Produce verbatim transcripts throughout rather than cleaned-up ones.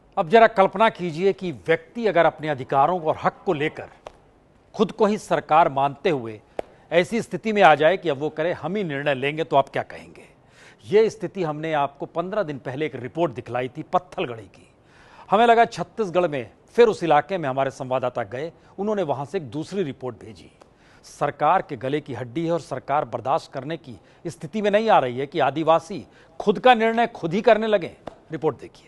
अब जरा कल्पना कीजिए कि व्यक्ति अगर अपने अधिकारों और हक को लेकर खुद को ही सरकार मानते हुए ऐसी स्थिति में आ जाए कि अब वो करे हम ही निर्णय लेंगे, तो आप क्या कहेंगे। ये स्थिति हमने आपको पंद्रह दिन पहले एक रिपोर्ट दिखलाई थी पत्थलगड़ी की। हमें लगा छत्तीसगढ़ में, फिर उस इलाके में हमारे संवाददाता गए, उन्होंने वहां से एक दूसरी रिपोर्ट भेजी। सरकार के गले की हड्डी है और सरकार बर्दाश्त करने की स्थिति में नहीं आ रही है कि आदिवासी खुद का निर्णय खुद ही करने लगे। रिपोर्ट देखिए।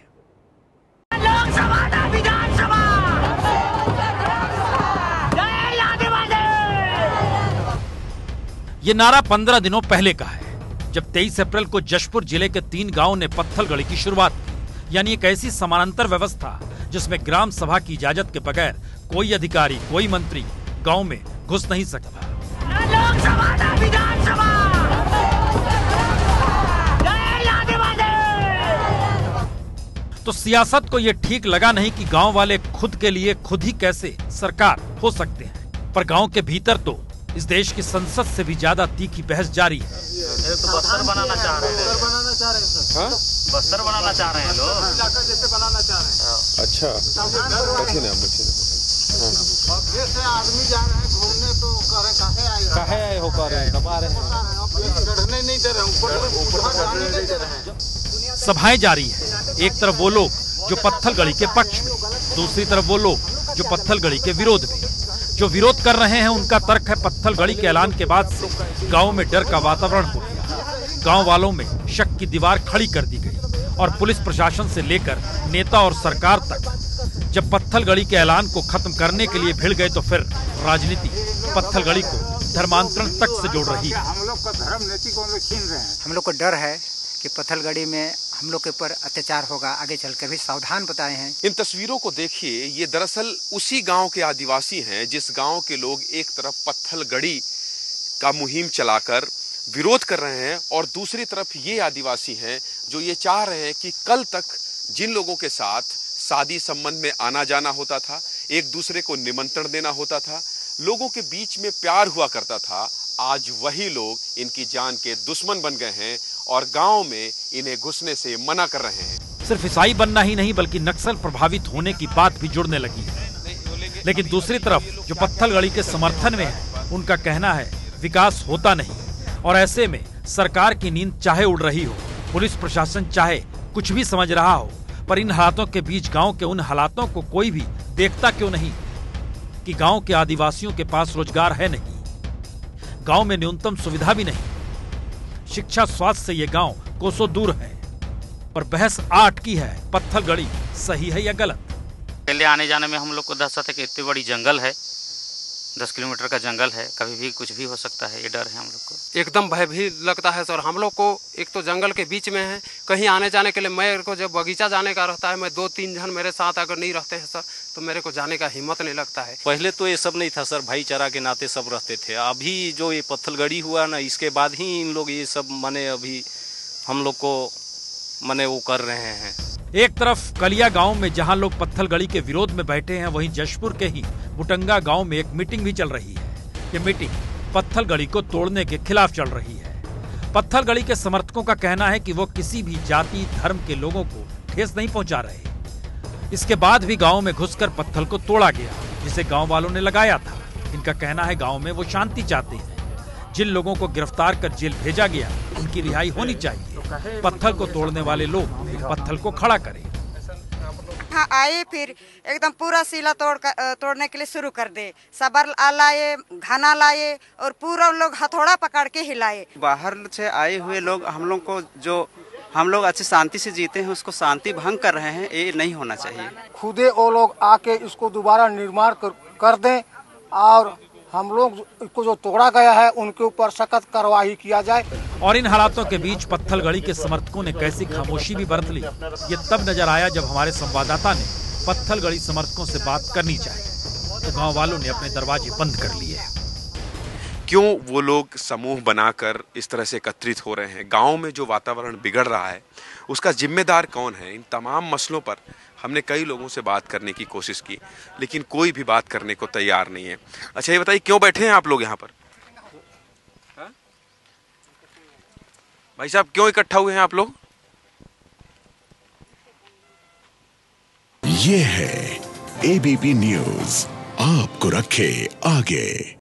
ये नारा पंद्रह दिनों पहले का है, जब तेईस अप्रैल को जशपुर जिले के तीन गांवों ने पत्थलगड़ी की शुरुआत की। यानी एक ऐसी समानांतर व्यवस्था जिसमें ग्राम सभा की इजाजत के बगैर कोई अधिकारी, कोई मंत्री गांव में घुस नहीं सकता। तो सियासत को यह ठीक लगा नहीं कि गांव वाले खुद के लिए खुद ही कैसे सरकार हो सकते हैं, पर गांव के भीतर तो इस देश की संसद से भी ज्यादा तीखी बहस जारी है। ये तो बस्तर बनाना चाह रहे हैं, बनाना चाह रहे हैं हाँ? बस्तर बनाना चाह रहे हैं लोग, इलाका जैसे बनाना चाह रहे हैं। अच्छा, बैठिए ना, बैठिए ना। ये से आदमी जा रहे हैं घूमने, तो कह रहे काहे आए काहे आए हो कर रहे हैं, दबा रहे हैं, चढ़ने नहीं दे रहे, ऊपर ऊपर जाने नहीं दे रहे हैं। सभाएं जारी है। एक तरफ वो लोग जो पत्थलगड़ी के पक्ष में, दूसरी तरफ वो लोग जो पत्थलगड़ी के विरोध में। जो विरोध कर रहे हैं उनका तर्क है पत्थलगड़ी के ऐलान के बाद से गांव में डर का वातावरण हो गया। गांव वालों में शक की दीवार खड़ी कर दी गई और पुलिस प्रशासन से लेकर नेता और सरकार तक जब पत्थलगड़ी के ऐलान को खत्म करने के लिए भिड़ गए, तो फिर राजनीति पत्थलगड़ी को धर्मांतरण तक से जोड़ रही है। हम लोग का धर्म नीति को छीन रहे हैं। हम लोग को डर है कि पत्थलगड़ी में हम लोग के ऊपर अत्याचार होगा, आगे चलकर भी सावधान बताए हैं। इन तस्वीरों को देखिए, ये दरअसल उसी गांव के आदिवासी हैं जिस गांव के लोग एक तरफ पत्थलगड़ी का मुहिम चलाकर विरोध कर रहे हैं और दूसरी तरफ ये आदिवासी हैं जो ये चाह रहे हैं कि कल तक जिन लोगों के साथ शादी संबंध में आना जाना होता था, एक दूसरे को निमंत्रण देना होता था, लोगों के बीच में प्यार हुआ करता था, आज वही लोग इनकी जान के दुश्मन बन गए हैं और गांव में इन्हें घुसने से मना कर रहे हैं। सिर्फ ईसाई बनना ही नहीं बल्कि नक्सल प्रभावित होने की बात भी जुड़ने लगी है। लेकिन दूसरी तरफ जो पत्थलगड़ी के समर्थन में है, उनका कहना है विकास होता नहीं और ऐसे में सरकार की नींद चाहे उड़ रही हो, पुलिस प्रशासन चाहे कुछ भी समझ रहा हो, पर इन हालातों के बीच गांव के उन हालातों को कोई भी देखता क्यों नहीं कि गांव के आदिवासियों के पास रोजगार है नहीं, गांव में न्यूनतम सुविधा भी नहीं, शिक्षा स्वास्थ्य से ये गांव कोसों दूर है। पर बहस आठ की है, पत्थलगड़ी सही है या गलत। पहले आने जाने में हम लोग को दस है कि इतनी बड़ी जंगल है, दस किलोमीटर का जंगल है, कभी भी कुछ भी हो सकता है, ये डर है हम लोग को। एकदम भय भी लगता है सर। हम लोग को एक तो जंगल के बीच में है, कहीं आने जाने के लिए मेरे को जब बगीचा जाने का रहता है, मैं दो तीन जन मेरे साथ अगर नहीं रहते हैं सर, तो मेरे को जाने का हिम्मत नहीं लगता है। पहले तो ये सब नहीं था सर, भाईचारा के नाते सब रहते थे। अभी जो ये पत्थलगड़ी हुआ ना, इसके बाद ही इन लोग ये सब माने अभी हम लोग को माने वो कर रहे हैं। एक तरफ कलिया गांव में जहां लोग पत्थलगड़ी के विरोध में बैठे हैं, वहीं जशपुर के ही बुटंगा गांव में एक मीटिंग भी चल रही है। ये मीटिंग पत्थलगड़ी को तोड़ने के खिलाफ चल रही है। पत्थलगड़ी के समर्थकों का कहना है कि वो किसी भी जाति धर्म के लोगों को ठेस नहीं पहुंचा रहे। इसके बाद भी गांव में घुसकर पत्थल को तोड़ा गया, जिसे गांव वालों ने लगाया था। इनका कहना है गांव में वो शांति चाहते हैं। जिन लोगों को गिरफ्तार कर जेल भेजा गया, उनकी रिहाई होनी चाहिए। पत्थल को तोड़ने वाले लोग पत्थल को खड़ा करें। हाँ, आए फिर एकदम पूरा सीला तोड़ कर, तोड़ने के लिए शुरू कर दे। सबर लाए, घाना लाए और पूरा लोग हथौड़ा पकड़ के हिलाए। बाहर से आए हुए लोग हम लोग को, जो हम लोग अच्छी शांति से जीते हैं, उसको शांति भंग कर रहे हैं। ये नहीं होना चाहिए। खुदे वो लोग आके इसको दोबारा निर्माण कर, कर दें और हम लोग को जो तोड़ा गया है उनके ऊपर सख्त कार्रवाई किया जाए। और इन हालातों के बीच पत्थलगड़ी के समर्थकों ने कैसी खामोशी भी बरत ली, ये तब नजर आया जब हमारे संवाददाता ने पत्थलगड़ी समर्थकों से बात करनी चाहिए तो गांव वालों ने अपने दरवाजे बंद कर लिए। क्यों वो लोग समूह बनाकर इस तरह से एकत्रित हो रहे हैं? गांव में जो वातावरण बिगड़ रहा है उसका जिम्मेदार कौन है? इन तमाम मसलों पर हमने कई लोगों से बात करने की कोशिश की, लेकिन कोई भी बात करने को तैयार नहीं है। अच्छा ये बताइए, क्यों बैठे हैं आप लोग यहाँ पर? हा? भाई साहब क्यों इकट्ठा हुए हैं आप लोग? ये है एबीपी न्यूज, आपको रखे आगे।